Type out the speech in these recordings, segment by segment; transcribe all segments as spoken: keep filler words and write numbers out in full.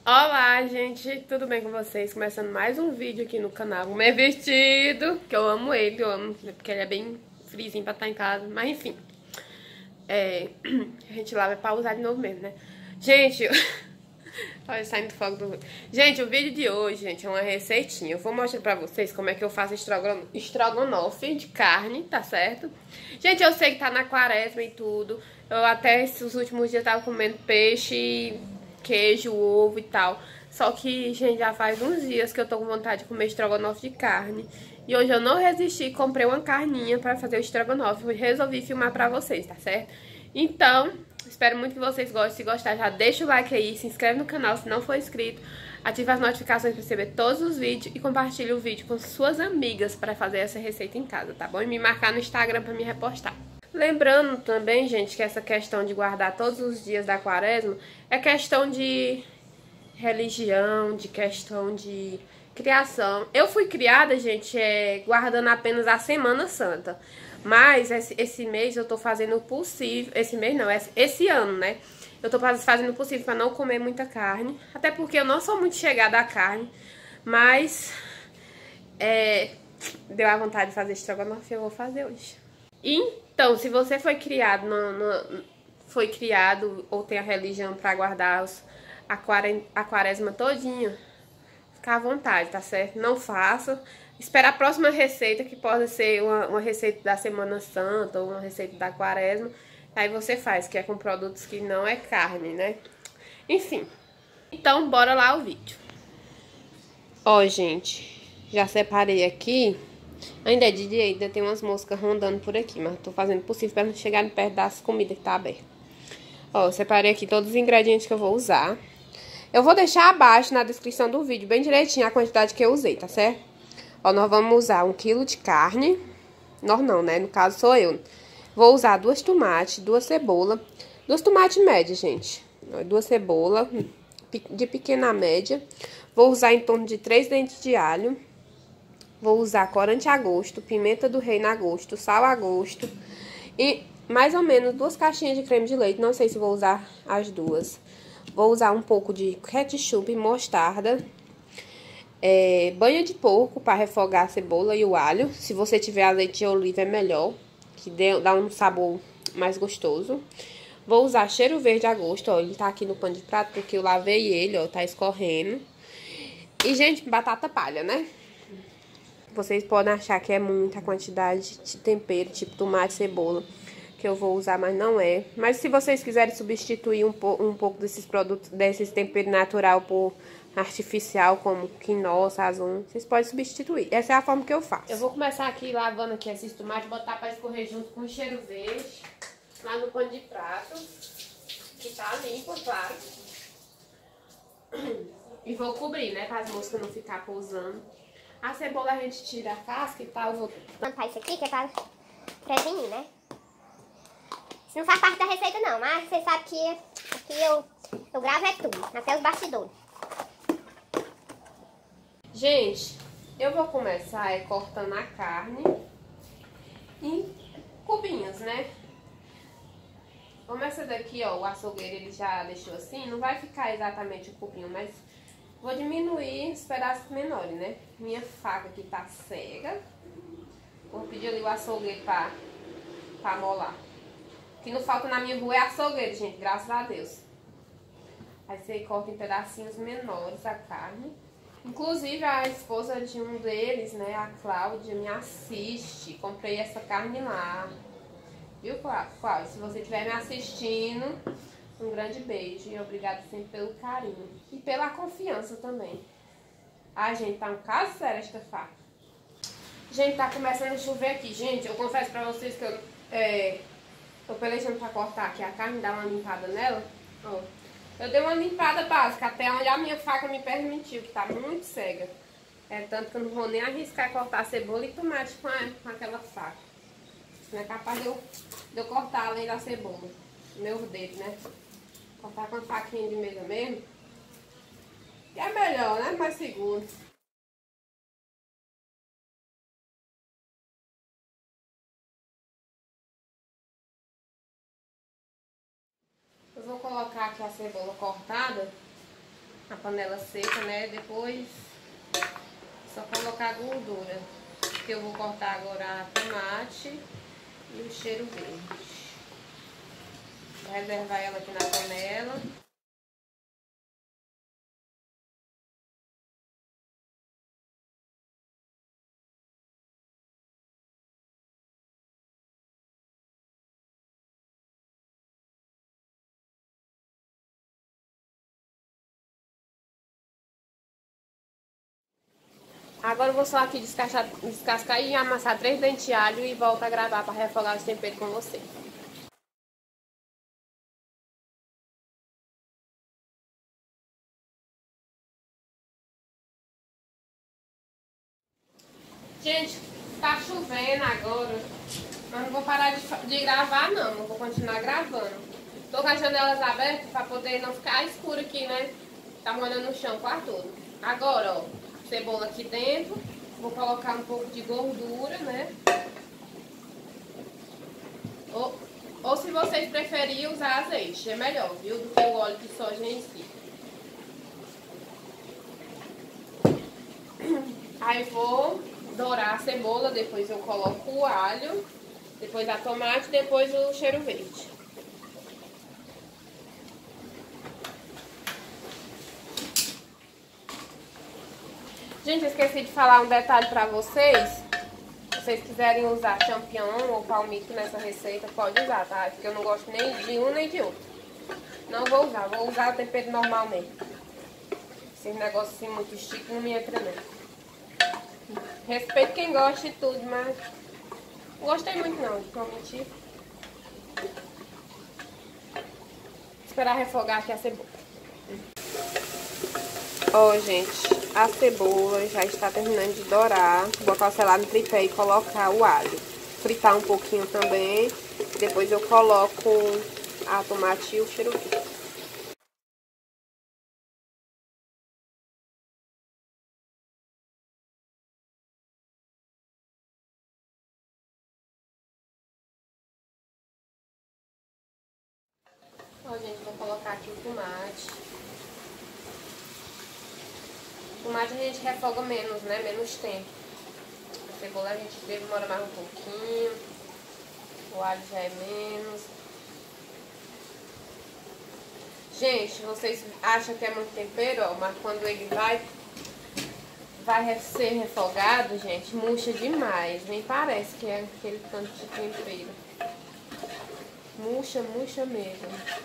Olá, gente, tudo bem com vocês? Começando mais um vídeo aqui no canal. O meu vestido, que eu amo ele, eu amo, porque ele é bem frisinho pra estar em casa, mas enfim. É, a gente lá vai pra usar de novo mesmo, né? Gente, olha, saindo do fogo do... Gente, o vídeo de hoje, gente, é uma receitinha. Eu vou mostrar pra vocês como é que eu faço estrogon... estrogonofe de carne, tá certo? Gente, eu sei que tá na quaresma e tudo. Eu até esses últimos dias tava comendo peixe, queijo, ovo e tal. Só que, gente, já faz uns dias que eu tô com vontade de comer estrogonofe de carne. E hoje eu não resisti e comprei uma carninha pra fazer o estrogonofe. Eu resolvi filmar pra vocês, tá certo? Então, espero muito que vocês gostem. Se gostar, já deixa o like aí, se inscreve no canal se não for inscrito. Ativa as notificações para receber todos os vídeos e compartilhe o vídeo com suas amigas para fazer essa receita em casa, tá bom? E me marcar no Instagram para me repostar. Lembrando também, gente, que essa questão de guardar todos os dias da quaresma é questão de religião, de questão de criação. Eu fui criada, gente, é, guardando apenas a Semana Santa. Mas esse, esse mês eu tô fazendo o possível... Esse mês não, esse, esse ano, né? Eu tô fazendo o possível pra não comer muita carne. Até porque eu não sou muito chegada à carne. Mas... É, deu a vontade de fazer estrogonofe, eu vou fazer hoje. Então, se você foi criado... No, no, foi criado ou tem a religião pra guardar os, a, quare, a quaresma todinha... Fica à vontade, tá certo? Não faça. Espera a próxima receita, que pode ser uma, uma receita da Semana Santa ou uma receita da Quaresma. Aí você faz, que é com produtos que não é carne, né? Enfim. Então, bora lá o vídeo. Ó, gente, já separei aqui. Ainda é de dia, ainda tem umas moscas rondando por aqui, mas tô fazendo o possível pra não chegar perto das comidas que tá aberta. Ó, eu separei aqui todos os ingredientes que eu vou usar. Eu vou deixar abaixo na descrição do vídeo bem direitinho a quantidade que eu usei, tá certo? Ó, nós vamos usar um quilo de carne. Nós não, né? No caso sou eu. Vou usar duas tomates, duas cebolas. Duas tomates médias, gente. Duas cebolas de pequena a média. Vou usar em torno de três dentes de alho. Vou usar corante a gosto, pimenta do reino a gosto, sal a gosto. E mais ou menos duas caixinhas de creme de leite. Não sei se vou usar as duas. Vou usar um pouco de ketchup e mostarda. É, banha de porco para refogar a cebola e o alho. Se você tiver azeite de oliva é melhor, que dê, dá um sabor mais gostoso. Vou usar cheiro verde a gosto, ó. Ele tá aqui no pano de prato porque eu lavei ele, ó. Tá escorrendo. E, gente, batata palha, né? Vocês podem achar que é muita quantidade de tempero, tipo tomate, cebola, que eu vou usar, mas não é. Mas se vocês quiserem substituir um, po um pouco desses produtos, desses temperos natural por artificial, como quinoa, sazon, vocês podem substituir. Essa é a forma que eu faço. Eu vou começar aqui lavando aqui esses tomates, botar para escorrer junto com o cheiro verde, lá no pano de prato, que tá limpo, claro. E vou cobrir, né, para as moscas não ficar pousando. A cebola a gente tira a casca e tal, eu vou plantar isso aqui que é para prevenir, né? Isso não faz parte da receita não, mas você sabe que aqui eu, eu gravo é tudo, até os bastidores. Gente, eu vou começar é, cortando a carne em cubinhos, né? Como essa daqui, ó, o açougueiro ele já deixou assim, não vai ficar exatamente o cubinho, mas vou diminuir os pedaços menores, né? Minha faca aqui tá cega. Vou pedir ali o açougueiro pra, pra molar. O que não falta na minha rua é açougueiro, gente, graças a Deus. Aí você corta em pedacinhos menores a carne. Inclusive a esposa de um deles, né, a Cláudia, me assiste. Comprei essa carne lá. Viu, Cláudia? Se você estiver me assistindo, um grande beijo e obrigada sempre pelo carinho. E pela confiança também. Ai, gente, tá um caso sério esta faca. Gente, tá começando a chover aqui. Gente, eu confesso pra vocês que eu... É, tô pelejando pra cortar aqui a carne, dar uma limpada nela. Ó. Eu dei uma limpada básica, até onde a minha faca me permitiu, que tá muito cega. É tanto que eu não vou nem arriscar cortar cebola e tomate com, a, com aquela faca. Não é capaz de eu, de eu cortar além da cebola. Meus dedos, né? Cortar com a faquinha de mesa mesmo. Que é melhor, né? Mais seguro. Eu vou colocar aqui a cebola cortada a panela seca, né? Depois só colocar a gordura. Que eu vou cortar agora a tomate e o cheiro verde. Vou reservar ela aqui na panela. Agora eu vou só aqui descascar, descascar e amassar três dentes de alho e volto a gravar para refogar os temperos com você. Gente, tá chovendo agora, mas não vou parar de, de gravar não, não vou continuar gravando. Tô com as janelas abertas para poder não ficar escuro aqui, né? Tá molhando no chão, quase todo. Agora, ó, cebola aqui dentro. Vou colocar um pouco de gordura, né? Ou, ou se vocês preferirem usar azeite, é melhor, viu? Do que o óleo de soja em si. Aí vou dourar a cebola, depois eu coloco o alho, depois a tomate, depois o cheiro verde. Gente, eu esqueci de falar um detalhe pra vocês. Se vocês quiserem usar champignon ou palmito nessa receita, pode usar, tá? Porque eu não gosto nem de um nem de outro. Não vou usar, vou usar o tempero normal mesmo. Esses negócios assim muito chique não me entra não. Respeito quem gosta de tudo, mas não gostei muito não, de mentir. Esperar refogar aqui a cebola. Ó, oh, gente, a cebola já está terminando de dourar. Vou botar, sei lá, no tripé e colocar o alho. Fritar um pouquinho também. Depois eu coloco a tomate e o cheiro verde. Ó, gente, vou colocar aqui o tomate. O tomate a gente refoga menos, né? Menos tempo. A cebola a gente demora mais um pouquinho. O alho já é menos. Gente, vocês acham que é muito tempero, ó, mas quando ele vai, vai ser refogado, gente, murcha demais. Nem parece que é aquele tanto de tempero. Murcha, murcha mesmo.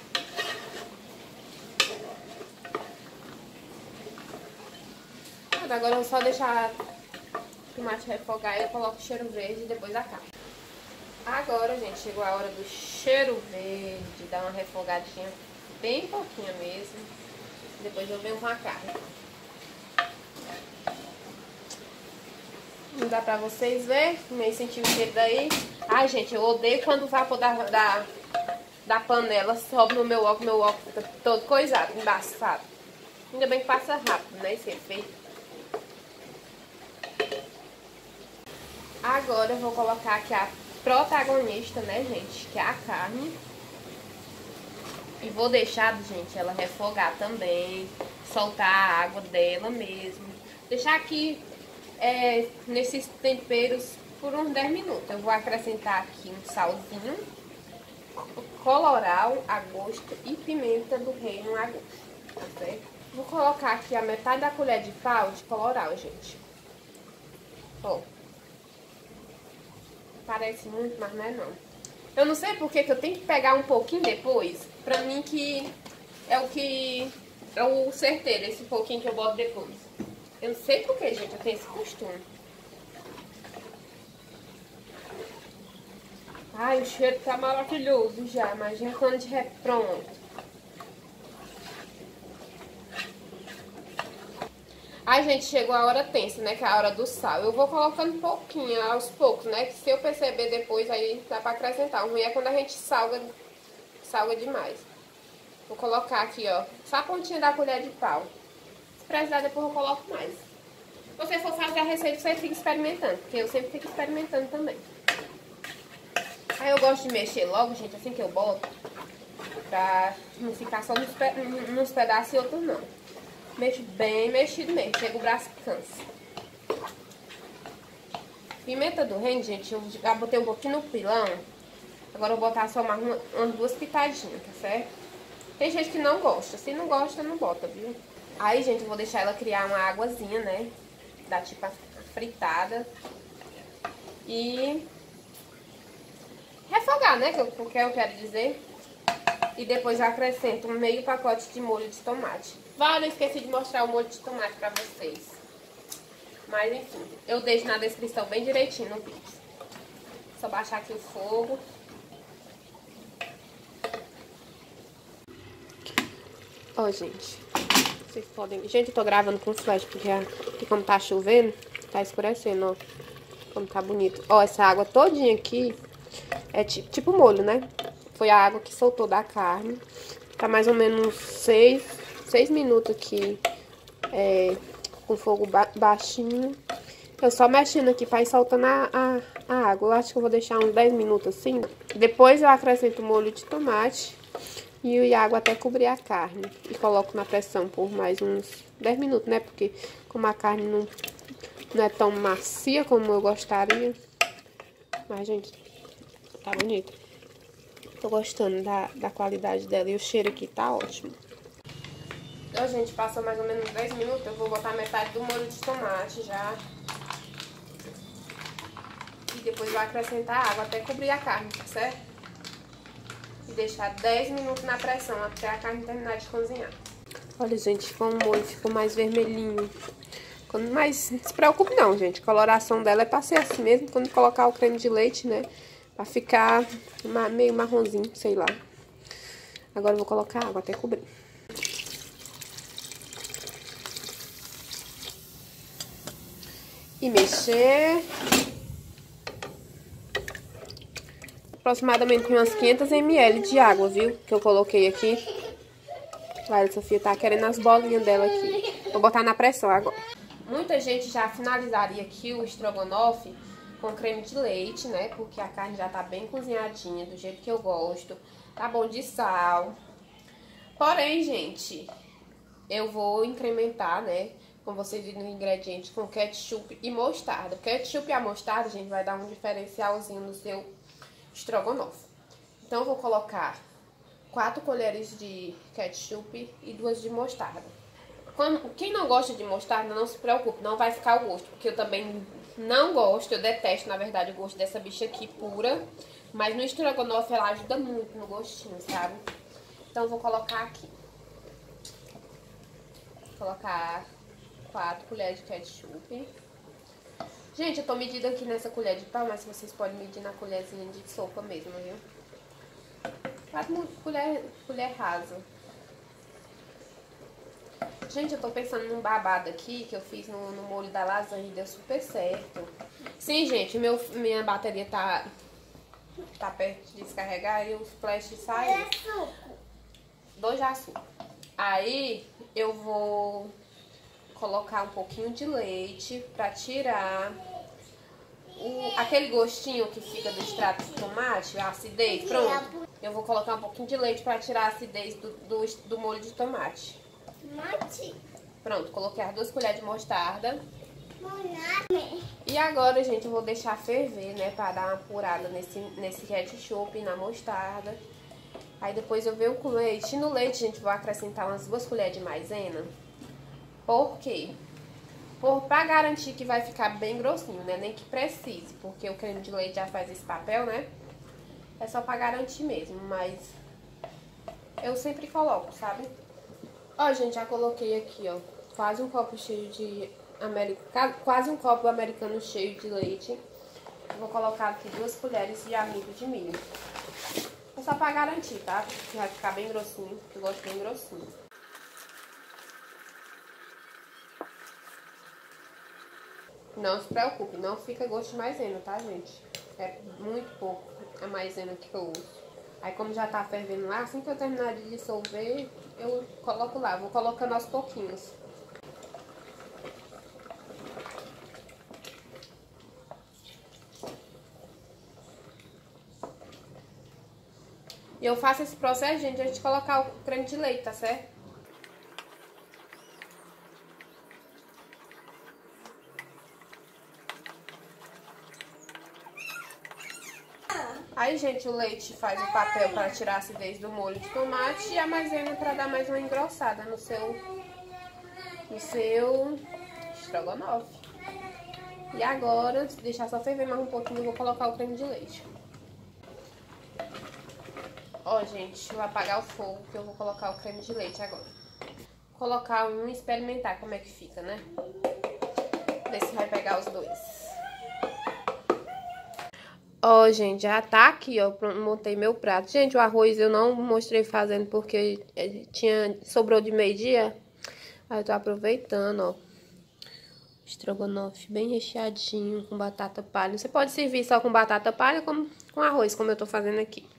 Agora eu vou só deixar o tomate refogar e eu coloco o cheiro verde e depois a carne. Agora, gente, chegou a hora do cheiro verde, dar uma refogadinha bem pouquinho mesmo. Depois eu venho com a carne. Não dá pra vocês verem, nem sentir o cheiro daí. Ai, gente, eu odeio quando o vapor da, da, da panela sobe no meu óculos, meu óculos fica todo coisado, embaçado. Ainda bem que passa rápido, né, esse efeito. Agora eu vou colocar aqui a protagonista, né, gente, que é a carne. E vou deixar, gente, ela refogar também, soltar a água dela mesmo. Deixar aqui é, nesses temperos por uns dez minutos. Eu vou acrescentar aqui um salzinho, coloral a gosto e pimenta do reino a gosto, tá certo? Vou colocar aqui a metade da colher de pau de coloral, gente. Ó. Parece muito, mas não é não. Eu não sei porque que eu tenho que pegar um pouquinho depois. Pra mim que é o que é o certeiro, esse pouquinho que eu boto depois. Eu não sei porque, gente, eu tenho esse costume. Ai, o cheiro tá maravilhoso já, mas já quando já é pronto. Ai, gente, chegou a hora tensa, né, que é a hora do sal. Eu vou colocando um pouquinho, aos poucos, né, que se eu perceber depois, aí dá pra acrescentar. O ruim é quando a gente salga, salga demais. Vou colocar aqui, ó, só a pontinha da colher de pau. Se precisar, depois eu coloco mais. Se você for fazer a receita, você fica experimentando, porque eu sempre fico experimentando também. Aí eu gosto de mexer logo, gente, assim que eu boto, pra não ficar só nos, pe nos pedaços e outros não. Mexo bem mexido mesmo, chega o braço cansa. Pimenta do reino, gente, eu já botei um pouquinho no pilão. Agora eu vou botar só mais uma, umas duas pitadinhas, tá certo? Tem gente que não gosta, se não gosta, não bota, viu? Aí, gente, eu vou deixar ela criar uma águazinha, né? Dá tipo a fritada. E refogar, né? Que eu, que eu quero dizer. E depois eu acrescento um meio pacote de molho de tomate. Vale, eu esqueci de mostrar o molho de tomate pra vocês. Mas enfim, eu deixo na descrição bem direitinho no vídeo. Só baixar aqui o fogo. Ó, gente. Vocês podem... Gente, eu tô gravando com flash porque, porque como tá chovendo, tá escurecendo, ó. Como tá bonito. Ó, essa água todinha aqui é tipo, tipo molho, né? Foi a água que soltou da carne. Tá mais ou menos seis, seis minutos aqui, é, com fogo ba baixinho. Eu só mexendo aqui pra ir soltando a, a, a água. Eu acho que eu vou deixar uns dez minutos assim. Depois eu acrescento o molho de tomate e a água até cobrir a carne. E coloco na pressão por mais uns dez minutos, né? Porque como a carne não, não é tão macia como eu gostaria. Mas, gente, tá bonito. Tô gostando da, da qualidade dela e o cheiro aqui tá ótimo. Então, gente, passou mais ou menos dez minutos. Eu vou botar metade do molho de tomate já. E depois vou acrescentar água até cobrir a carne, tá certo? E deixar dez minutos na pressão até a carne terminar de cozinhar. Olha, gente, ficou um molho, ficou mais vermelhinho. Quando, mas não se preocupe não, gente. A coloração dela é pra ser assim mesmo. Quando colocar o creme de leite, né? Pra ficar meio marronzinho, sei lá. Agora eu vou colocar água até cobrir. E mexer. Aproximadamente umas quinhentos mililitros de água, viu? Que eu coloquei aqui. A Sofia tá querendo as bolinhas dela aqui. Vou botar na pressão agora. Muita gente já finalizaria aqui o estrogonofe com creme de leite, né? Porque a carne já tá bem cozinhadinha, do jeito que eu gosto. Tá bom de sal. Porém, gente, eu vou incrementar, né? Como vocês viram no ingrediente, com ketchup e mostarda. O ketchup e a mostarda, gente, vai dar um diferencialzinho no seu estrogonofe. Então, eu vou colocar quatro colheres de ketchup e duas de mostarda. Quando, quem não gosta de mostarda, não se preocupe, não vai ficar o gosto. Porque eu também não gosto, eu detesto, na verdade, o gosto dessa bicha aqui pura. Mas no estrogonofe ela ajuda muito no gostinho, sabe? Então, eu vou colocar aqui. Vou colocar quatro colheres de ketchup. Gente, eu tô medindo aqui nessa colher de pau, mas vocês podem medir na colherzinha de sopa mesmo, viu? Quatro colher, colher rasa. Gente, eu tô pensando num babado aqui que eu fiz no, no molho da lasanha e deu super certo. Sim, gente, meu, minha bateria tá, tá perto de descarregar e os flashes saíram. Dois de açúcar. Aí eu vou colocar um pouquinho de leite pra tirar o, aquele gostinho que fica do extrato de tomate, a acidez. Pronto. Eu vou colocar um pouquinho de leite pra tirar a acidez do, do, do molho de tomate. Pronto, coloquei as duas colheres de mostarda. E agora, gente, eu vou deixar ferver, né? Pra dar uma apurada nesse, nesse ketchup e na mostarda. Aí depois eu venho com leite. E no leite, gente, vou acrescentar umas duas colheres de maisena. Por quê? Por, pra garantir que vai ficar bem grossinho, né? Nem que precise, porque o creme de leite já faz esse papel, né? É só pra garantir mesmo, mas eu sempre coloco, sabe? Ó, gente, já coloquei aqui, ó, quase um copo cheio de... America... Quase um copo americano cheio de leite. Vou colocar aqui duas colheres de amido de milho. É só pra garantir, tá? Que vai ficar bem grossinho, que eu gosto bem grossinho. Não se preocupe, não fica gosto de maisena, tá, gente? É muito pouco a maisena que eu uso. Aí, como já tá fervendo lá, assim que eu terminar de dissolver, eu coloco lá. Vou colocando aos pouquinhos. E eu faço esse processo, gente, antes de colocar o creme de leite, tá certo? Aí, gente, o leite faz o papel para tirar a acidez do molho de tomate e a maisena para dar mais uma engrossada no seu, no seu estrogonofe. E agora, se deixar só ferver mais um pouquinho, eu vou colocar o creme de leite. Ó, gente, vou apagar o fogo que eu vou colocar o creme de leite agora. Vou colocar um e experimentar como é que fica, né? Ver se vai pegar os dois. Ó, gente, já tá aqui, ó, montei meu prato. Gente, o arroz eu não mostrei fazendo porque tinha, sobrou de meio-dia. Aí eu tô aproveitando, ó. Estrogonofe bem recheadinho, com batata palha. Você pode servir só com batata palha como com arroz, como eu tô fazendo aqui.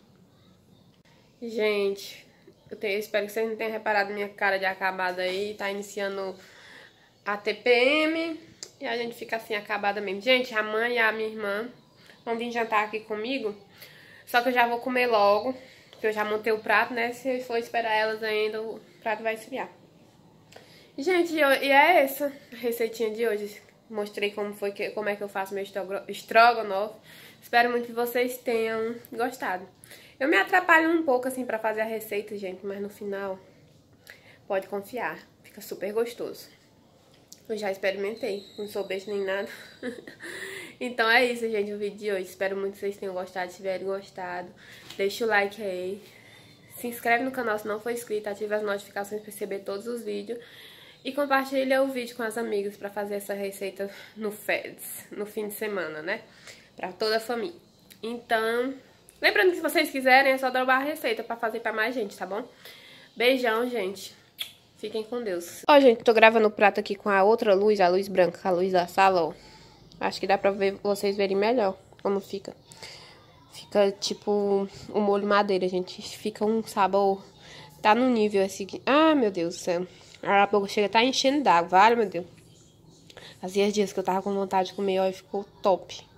Gente, eu, tenho, eu espero que vocês não tenham reparado minha cara de acabada aí. Tá iniciando a T P M e a gente fica assim, acabada mesmo. Gente, a mãe e a minha irmã vão vir jantar aqui comigo. Só que eu já vou comer logo, porque eu já montei o prato, né? Se for esperar elas ainda, o prato vai esfriar. Gente, e é essa a receitinha de hoje. Mostrei como, foi que, como é que eu faço meu estrogonofe. Espero muito que vocês tenham gostado. Eu me atrapalho um pouco assim pra fazer a receita, gente, mas no final pode confiar, fica super gostoso. Eu já experimentei, não sou beijo nem nada. Então é isso, gente, o vídeo de hoje. Espero muito que vocês tenham gostado. Se tiverem gostado, deixa o like aí. Se inscreve no canal se não for inscrito, ativa as notificações para receber todos os vídeos. E compartilha o vídeo com as amigas pra fazer essa receita no Feds, no fim de semana, né? Pra toda a família. Então, lembrando que se vocês quiserem é só dobrar a receita pra fazer pra mais gente, tá bom? Beijão, gente. Fiquem com Deus. Ó, gente, tô gravando o prato aqui com a outra luz, a luz branca, a luz da sala, ó. Acho que dá pra ver, vocês verem melhor como fica. Fica tipo o molho madeira, gente. Fica um sabor... Tá no nível assim... Ah, meu Deus do céu. A boca chega a tá enchendo d'água, vale, meu Deus. Fazia dias que eu tava com vontade de comer, ó, e ficou top.